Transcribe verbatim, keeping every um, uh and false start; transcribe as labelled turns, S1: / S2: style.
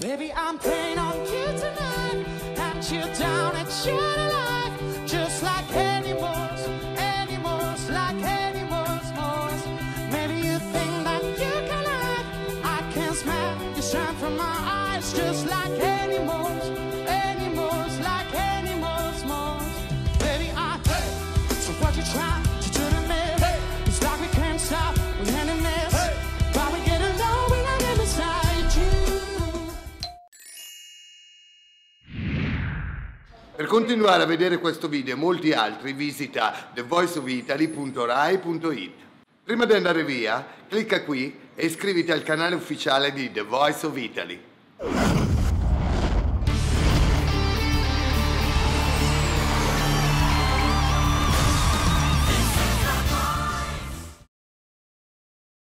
S1: Baby, I'm playing on you tonight, and you down and you're alive, just like animals, animals, like animals, boys. Maybe you think that you can hide, I can smell the sun from my eyes, just like animals, animals, like animals, boys. Baby, I hey. So what you trying to do to me? Hey. It's like we can't stop, we're enemies, hey. But we get along when I'm beside you.
S2: Per continuare a vedere questo video e molti altri visita the voice of italy punto rai punto it. Prima di andare via, clicca qui e iscriviti al canale ufficiale di The Voice of Italy.